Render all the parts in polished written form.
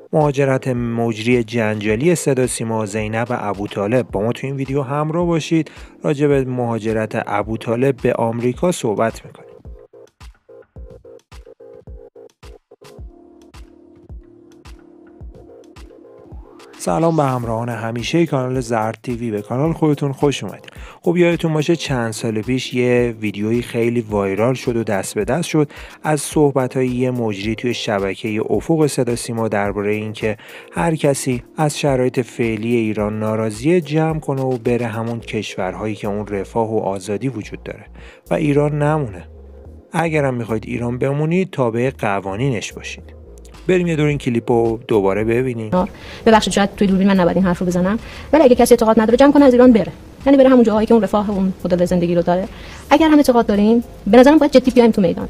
مهاجرت مجری جنجالی صدا سیما زینب ابوطالب. با ما تو این ویدیو همراه باشید، راجع به مهاجرت ابوطالب به آمریکا صحبت میکنیم. سلام به همراهان همیشه کانال زرد تیوی، به کانال خودتون خوش اومدید. خب یادتون باشه چند سال پیش یه ویدیویی خیلی وایرال شد و دست به دست شد از صحبت‌های یه مجری توی شبکه افق صدا سیما درباره اینکه هر کسی از شرایط فعلی ایران ناراضیه جمع کنه و بره همون کشورهایی که اون رفاه و آزادی وجود داره و ایران نمونه. اگرم میخواید ایران بمونید تابع قوانینش باشید. بریم یه دور این کلیپو دوباره ببینیم. ببخشید شاید توی دوربین من نباید این حرف رو بزنم، ولی اگه کسی اعتقاد نداره جمع کنه از ایران بره، یعنی بره همون جاهایی که اون رفاه اون مدل زندگی رو داره. اگر هم اعتقاد داریم به نظرم باید جدی بیایم تو میدان.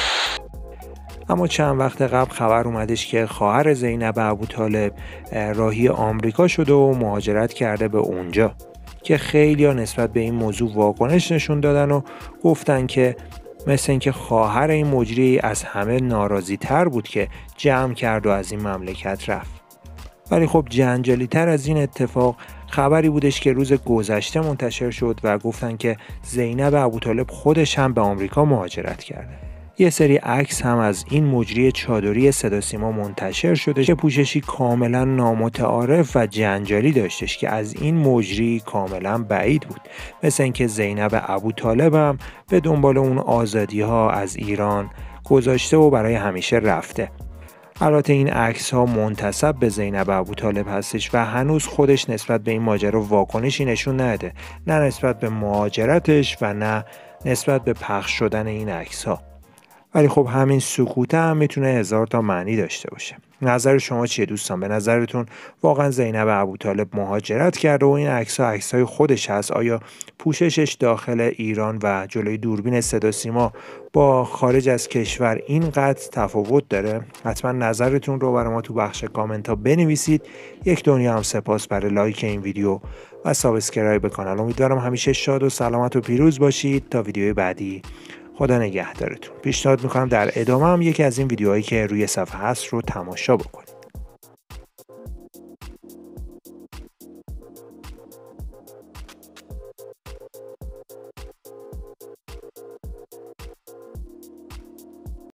اما چند وقت قبل خبر اومدش که خواهر زینب ابوطالب راهی آمریکا شده و مهاجرت کرده به اونجا، که خیلی‌ها نسبت به این موضوع واکنش نشون دادن و گفتن که مثل اینکه خواهر این مجری از همه ناراضی تر بود که جمع کرد و از این مملکت رفت. ولی خب جنجالی تر از این اتفاق خبری بودش که روز گذشته منتشر شد و گفتن که زینب ابوطالب خودش هم به آمریکا مهاجرت کرده. یه سری عکس هم از این مجری چادری صدا سیما منتشر شده که پوششی کاملا نامتعارف و جنجالی داشتش که از این مجری کاملا بعید بود، مثل اینکه زینب ابوطالب هم به دنبال اون آزادی ها از ایران گذاشته و برای همیشه رفته. البته این عکس ها منتسب به زینب ابوطالب هستش و هنوز خودش نسبت به این ماجرا واکنشی نشون نده، نه نسبت به مهاجرتش و نه نسبت به پخش شدن این عکس ها. ولی خب همین سکوت هم میتونه هزار تا معنی داشته باشه. نظر شما چیه دوستان؟ به نظرتون واقعا زینب ابوطالب مهاجرت کرده و این عکس‌های خودش هست؟ آیا پوششش داخل ایران و جلوی دوربین صدا سیما با خارج از کشور اینقدر تفاوت داره؟ حتما نظرتون رو برای ما تو بخش کامنت ها بنویسید. یک دنیا هم سپاس برای لایک این ویدیو و سابسکرایب کانال. امیدوارم همیشه شاد و سلامت و پیروز باشید. تا ویدیوی بعدی، خدا نگهدارتون. پیشنهاد میکنم در ادامه هم یکی از این ویدیوهایی که روی صفحه هست رو تماشا بکنید.